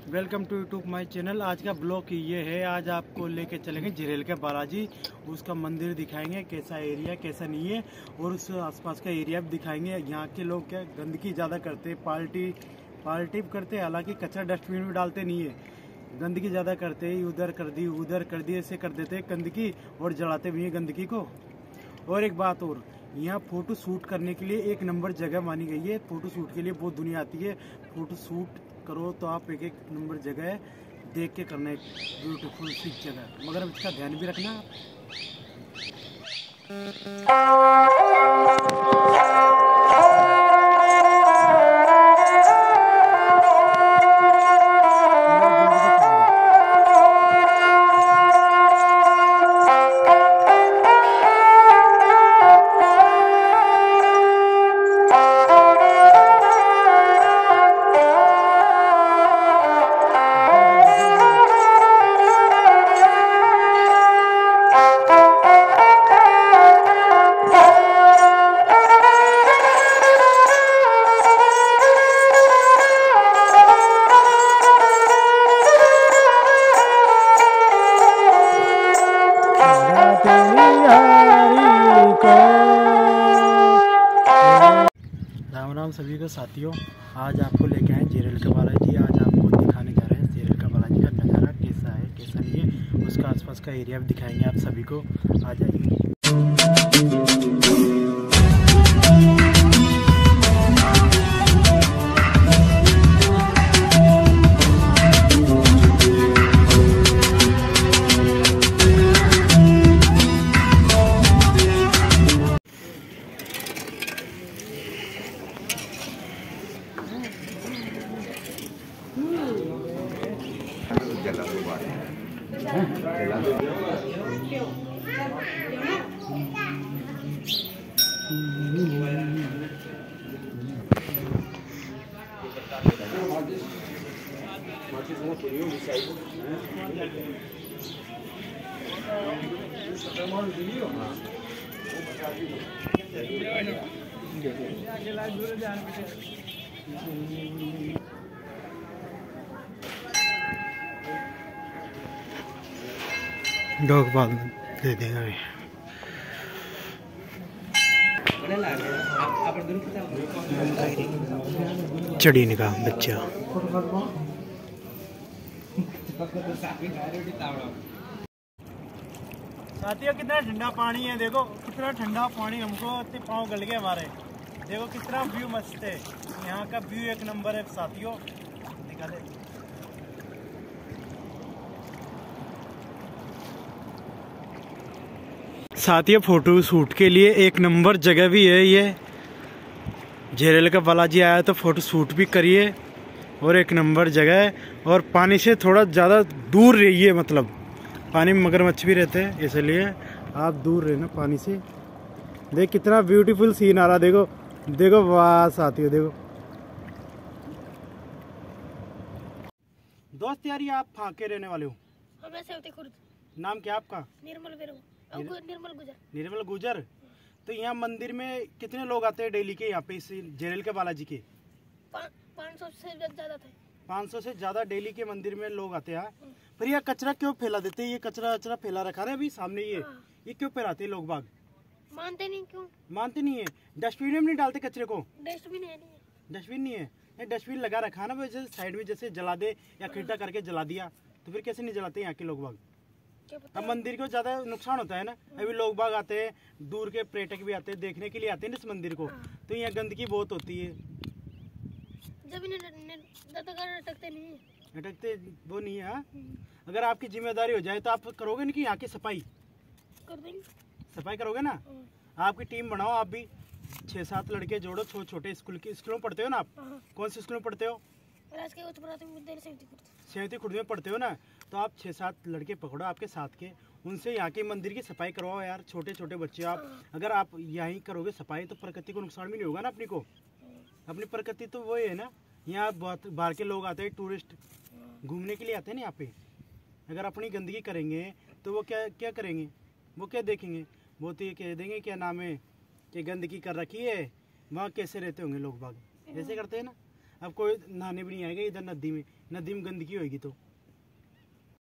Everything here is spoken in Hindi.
Welcome to YouTube my channel. आज का ब्लॉग ये है, आज आपको लेके चलेंगे झिरेल के बालाजी। उसका मंदिर दिखाएंगे, कैसा एरिया कैसा नहीं है, और उस आसपास का एरिया भी दिखाएंगे। यहाँ के लोग क्या गंदगी ज़्यादा करते हैं, पार्टी करते हैं, हालांकि कचरा डस्टबिन में डालते नहीं है, गंदगी ज़्यादा करते हैं। उधर कर दी ऐसे कर देते हैं गंदगी, और जलाते भी हैं गंदगी को। और एक बात और, यहाँ फोटो शूट करने के लिए एक नंबर जगह मानी गई है। फोटो शूट के लिए बहुत दुनिया आती है। फोटो शूट करो तो आप एक नंबर जगह है, देख के करना है, ब्यूटीफुल सी जगह, मगर इसका ध्यान भी रखना। राम राम सभी को साथियों, आज आपको लेके आए झिरेल का बालाजी। आज आपको दिखाने जा रहे हैं झिरेल का बालाजी का नज़ारा कैसा है कैसा नहीं है, उसका आसपास का एरिया भी दिखाएंगे आप सभी को। आ जाइए। डॉग बाल दे देंगे अभी। चढ़ी का बच्चा साथियों, कितना ठंडा पानी है, देखो कितना ठंडा पानी, हमको पाँव गल गए हमारे। देखो कितना व्यू मस्त है, यहाँ का व्यू एक नंबर है साथियों। निकाले साथियों, फोटो शूट के लिए एक नंबर जगह भी है ये। झिरेल का बालाजी आया तो फोटो शूट भी करिए, और एक नंबर जगह है। और पानी से थोड़ा ज़्यादा दूर रहिए, मतलब पानी में मगरमच्छ भी रहते हैं, इसलिए आप दूर रहना पानी से। देख कितना ब्यूटीफुल सीन आ रहा, देखो देखो, वाह साथियों देखो। दोस्त यार, ये आप कहाँ के रहने वाले हो? मैं सेवती खुर्द। नाम क्या आपका? निर्मल गुजर। तो यहाँ मंदिर में कितने लोग आते हैं डेली के यहाँ पे, इस झिरेल के बालाजी के? 500 से ज्यादा थे। 500 से ज्यादा डेली के मंदिर में लोग आते हैं। पर यह कचरा क्यों फैला देते हैं? ये कचरा फैला रखा है अभी सामने, ये क्यों फैलाते हैं लोग बाग? मानते नहीं। क्यों मानते नहीं है? डस्टबिन में नहीं डालते कचरे को? डस्टबिन है नहीं। डस्टबिन नहीं है? डस्टबिन लगा रखा है ना, वैसे साइड में जैसे जला दे या खड्डा करके जला दिया, तो फिर कैसे नहीं जलाते यहाँ के लोग बाग? अब मंदिर को ज्यादा नुकसान होता है ना। अभी लोग बाग आते हैं, दूर के पर्यटक भी आते हैं, देखने के लिए आते हैं इस मंदिर को, तो यहाँ गंदगी बहुत होती है। अटकते नहीं, अटकते वो नहीं है। अगर आपकी जिम्मेदारी हो जाए तो आप करोगे ना कि यहाँ की सफाई कर देंगे। सफाई करोगे ना? आपकी टीम बनाओ, आप भी 6-7 लड़के जोड़ो, छोटे स्कूलों पढ़ते हो ना आप? कौन से स्कूल में पढ़ते हो? सेवती खुर्द में पढ़ते हो ना, तो आप 6-7 लड़के पकड़ो आपके साथ के, उनसे यहाँ के मंदिर की सफाई करवाओ यार। छोटे छोटे बच्चे आप, अगर आप यहीं करोगे सफाई तो प्रकृति को नुकसान भी नहीं होगा ना अपनी को। अपनी प्रकृति तो वही है ना। यहाँ बहुत बाहर के लोग आते हैं, टूरिस्ट घूमने के लिए आते हैं ना यहाँ पे। अगर अपनी गंदगी करेंगे तो वो क्या क्या करेंगे, वो क्या देखेंगे? वो तो ये कह देंगे क्या नाम है कि गंदगी कर रखी है, वहाँ कैसे रहते होंगे लोग बाग, ऐसे करते हैं ना। अब कोई नहाने भी नहीं आएगा इधर नदी में, नदी में गंदगी होगी तो